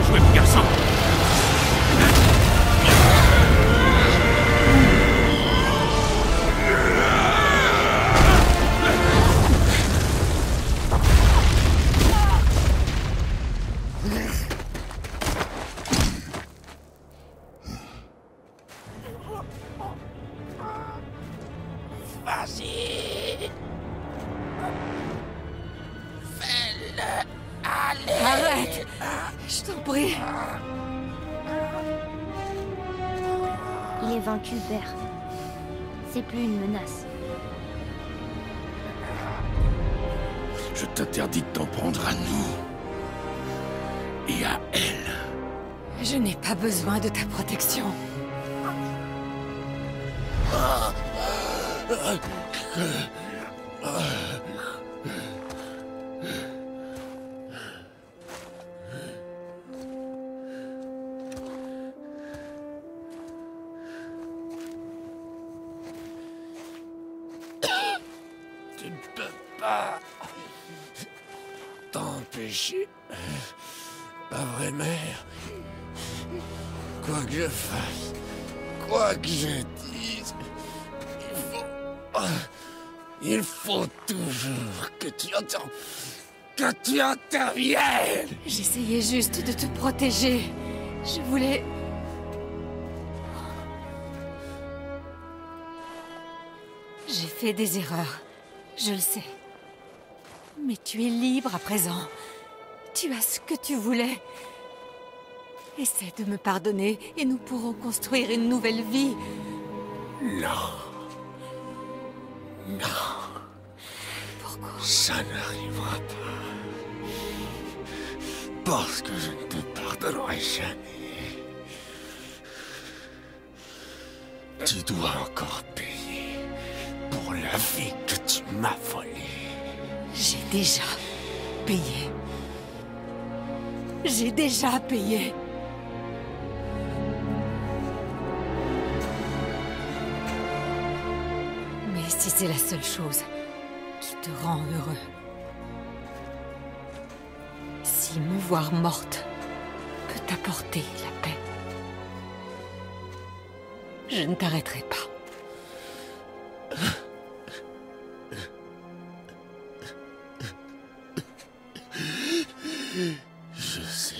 Bien joué, mon garçon. Vas-y. Fais-le. Allez. Arrête. Je t'en prie. Il est vaincu, père. C'est plus une menace. Je t'interdis de t'en prendre à nous. Et à elle. Je n'ai pas besoin de ta protection. Tu ne peux pas t'empêcher. Pas vrai, mère. Quoi que je fasse, quoi que je dise, il faut toujours que tu interviennes. J'essayais juste de te protéger. Je voulais... J'ai fait des erreurs. Je le sais. Mais tu es libre à présent. Tu as ce que tu voulais. Essaie de me pardonner et nous pourrons construire une nouvelle vie. Non. Non. Pourquoi? Ça n'arrivera pas. Parce que je ne te pardonnerai jamais. Tu dois encore payer pour la vie que tu m'as volée. J'ai déjà payé. J'ai déjà payé. Mais si c'est la seule chose qui te rend heureux, si me voir morte peut t'apporter la paix, je ne t'arrêterai pas. Je sais.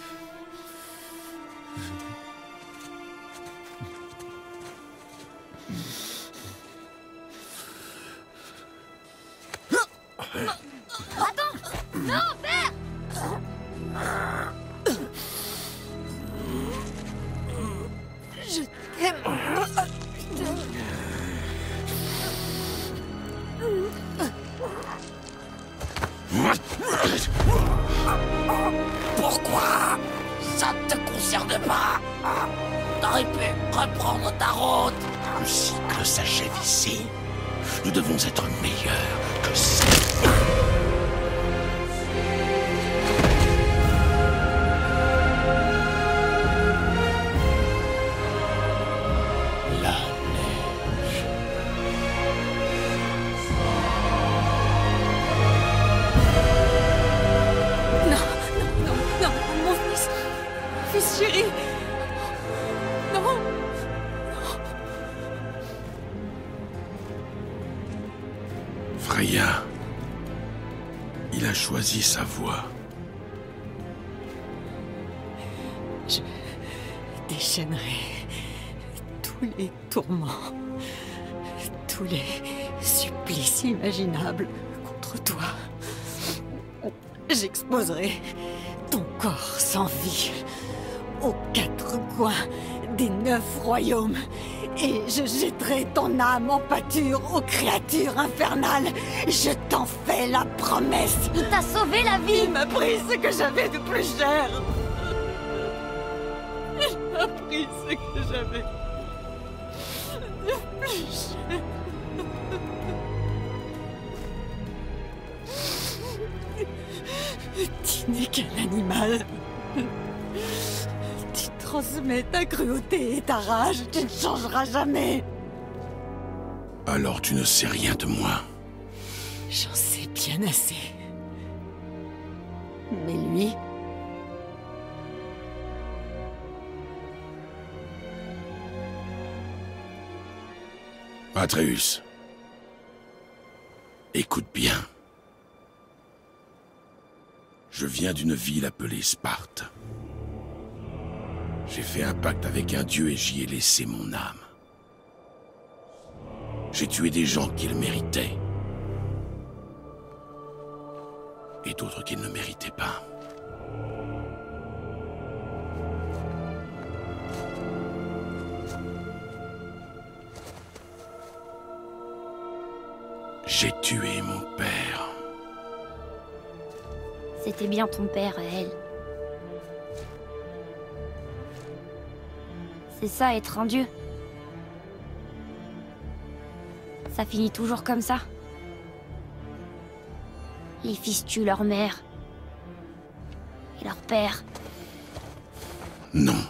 Attends! Non, père! Je t'aime. Pourquoi? Ça ne te concerne pas. T'aurais pu reprendre ta route. Un cycle s'achève ici. Nous devons être meilleurs que ça. La neige. Non, mon fils chéri. Non. Freya. Il a choisi sa voie. Je déchaînerai tous les tourments, tous les supplices imaginables contre toi. J'exposerai ton corps sans vie aux quatre coins des 9 royaumes et je jetterai ton âme en pâture aux créatures infernales. Je t'en fais la promesse. Il t'a sauvé la vie! Il m'a pris ce que j'avais de plus cher. Il m'a pris ce que j'avais de plus cher. Tu n'es qu'un animal. Tu transmets ta cruauté et ta rage. Tu ne changeras jamais. Alors tu ne sais rien de moi. J'en sais bien assez. Mais lui, Atreus, écoute bien. Je viens d'une ville appelée Sparte. J'ai fait un pacte avec un dieu et j'y ai laissé mon âme. J'ai tué des gens qui le méritaient. Et d'autres qui ne le méritaient pas. J'ai tué mon père. C'était bien ton père, elle. C'est ça, être un dieu. Ça finit toujours comme ça. Les fils tuent leur mère. Et leur père. Non.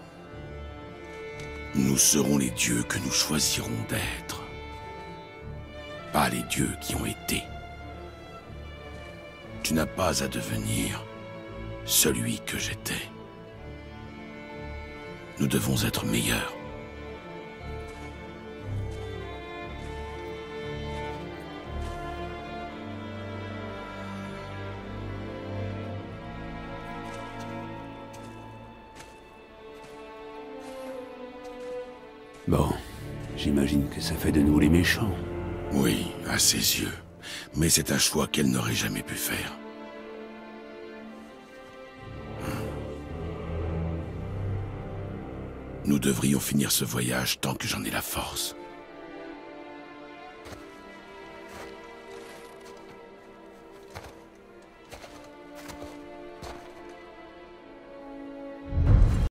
Nous serons les dieux que nous choisirons d'être. Pas les dieux qui ont été. Tu n'as pas à devenir celui que j'étais. Nous devons être meilleurs. Bon, j'imagine que ça fait de nous les méchants. Oui, à ses yeux. Mais c'est un choix qu'elle n'aurait jamais pu faire. Nous devrions finir ce voyage tant que j'en ai la force.